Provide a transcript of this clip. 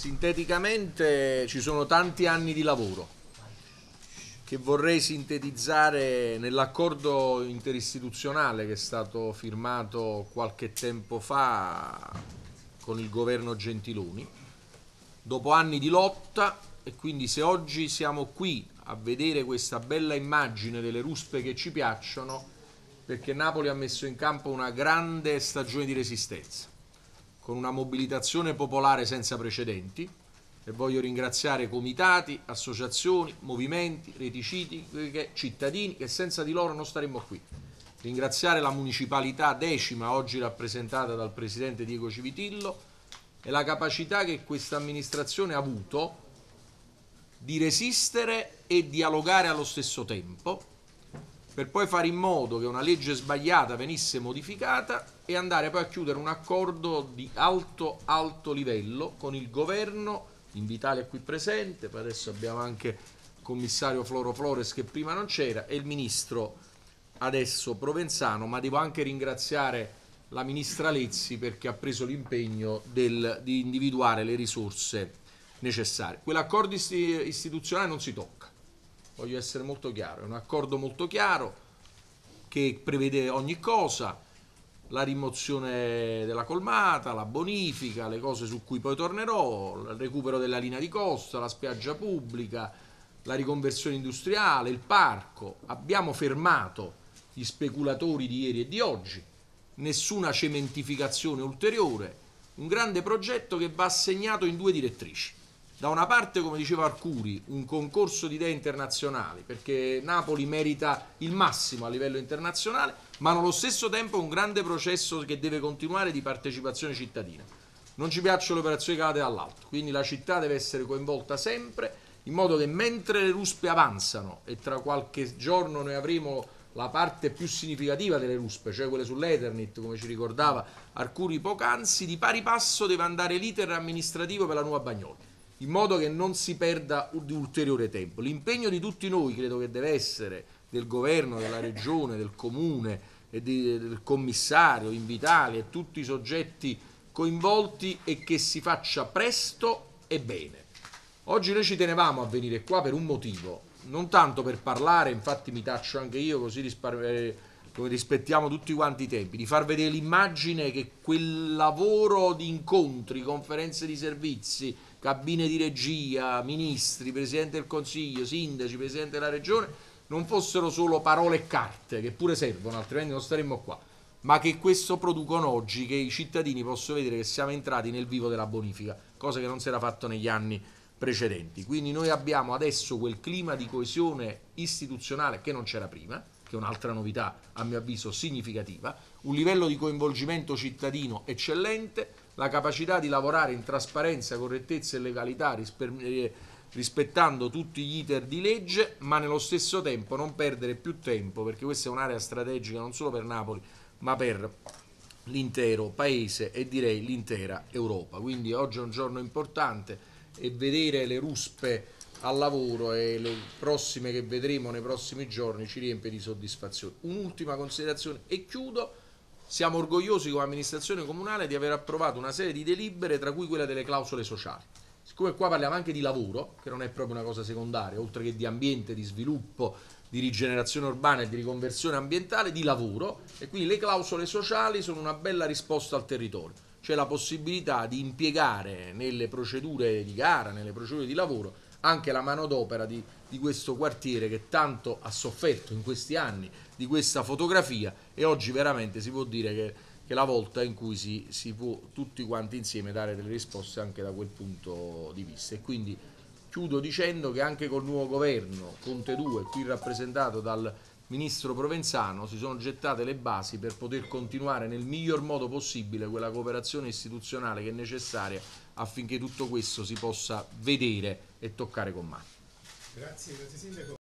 Sinteticamente ci sono tanti anni di lavoro che vorrei sintetizzare nell'accordo interistituzionale che è stato firmato qualche tempo fa con il governo Gentiloni, dopo anni di lotta. E quindi se oggi siamo qui a vedere questa bella immagine delle ruspe che ci piacciono, perché Napoli ha messo in campo una grande stagione di resistenza, con una mobilitazione popolare senza precedenti, e voglio ringraziare comitati, associazioni, movimenti, reti cittadini, che senza di loro non staremmo qui. Ringraziare la municipalità decima, oggi rappresentata dal presidente Diego Civitillo, e la capacità che questa amministrazione ha avuto di resistere e dialogare allo stesso tempo, per poi fare in modo che una legge sbagliata venisse modificata e andare poi a chiudere un accordo di alto livello con il governo, Invitalia qui presente, poi adesso abbiamo anche il commissario Floro Flores che prima non c'era, e il ministro adesso Provenzano, ma devo anche ringraziare la ministra Lezzi perché ha preso l'impegno di individuare le risorse necessarie. Quell'accordo istituzionale non si tocca, voglio essere molto chiaro, è un accordo molto chiaro che prevede ogni cosa, la rimozione della colmata, la bonifica, le cose su cui poi tornerò, il recupero della linea di costa, la spiaggia pubblica, la riconversione industriale, il parco. Abbiamo fermato gli speculatori di ieri e di oggi, nessuna cementificazione ulteriore, un grande progetto che va assegnato in due direttrici. Da una parte, come diceva Arcuri, un concorso di idee internazionali, perché Napoli merita il massimo a livello internazionale, ma allo stesso tempo un grande processo che deve continuare di partecipazione cittadina. Non ci piacciono le operazioni calate dall'alto, quindi la città deve essere coinvolta sempre, in modo che mentre le ruspe avanzano, e tra qualche giorno noi avremo la parte più significativa delle ruspe, cioè quelle sull'Eternit, come ci ricordava Arcuri poc'anzi, di pari passo deve andare l'iter amministrativo per la nuova Bagnoli, in modo che non si perda ulteriore tempo. L'impegno di tutti noi credo che deve essere del governo, della regione, del comune e del commissario Invitalia e tutti i soggetti coinvolti, e che si faccia presto e bene. Oggi noi ci tenevamo a venire qua per un motivo, non tanto per parlare, infatti mi taccio anche io così rispettiamo tutti quanti i tempi, di far vedere l'immagine che quel lavoro di incontri, conferenze di servizi, cabine di regia, ministri, presidente del consiglio, sindaci, presidente della regione, non fossero solo parole e carte, che pure servono, altrimenti non staremmo qua, ma che questo producono oggi, che i cittadini possono vedere che siamo entrati nel vivo della bonifica, cosa che non si era fatto negli anni precedenti. Quindi noi abbiamo adesso quel clima di coesione istituzionale che non c'era prima, che è un'altra novità a mio avviso significativa, un livello di coinvolgimento cittadino eccellente, la capacità di lavorare in trasparenza, correttezza e legalità, rispettando tutti gli iter di legge, ma nello stesso tempo non perdere più tempo, perché questa è un'area strategica non solo per Napoli ma per l'intero paese e direi l'intera Europa. Quindi oggi è un giorno importante e vedere le ruspe al lavoro e le prossime che vedremo nei prossimi giorni ci riempie di soddisfazione. Un'ultima considerazione e chiudo: siamo orgogliosi come amministrazione comunale di aver approvato una serie di delibere, tra cui quella delle clausole sociali. Siccome qua parliamo anche di lavoro, che non è proprio una cosa secondaria, oltre che di ambiente, di sviluppo, di rigenerazione urbana e di riconversione ambientale, di lavoro, e quindi le clausole sociali sono una bella risposta al territorio. C'è la possibilità di impiegare nelle procedure di gara, nelle procedure di lavoro, anche la manodopera di questo quartiere che tanto ha sofferto in questi anni di questa fotografia, e oggi veramente si può dire che è la volta in cui si può tutti quanti insieme dare delle risposte anche da quel punto di vista. E quindi chiudo dicendo che anche col nuovo governo Conte 2, qui rappresentato dal ministro Provenzano, si sono gettate le basi per poter continuare nel miglior modo possibile quella cooperazione istituzionale che è necessaria affinché tutto questo si possa vedere e toccare con mano. Grazie Sindaco.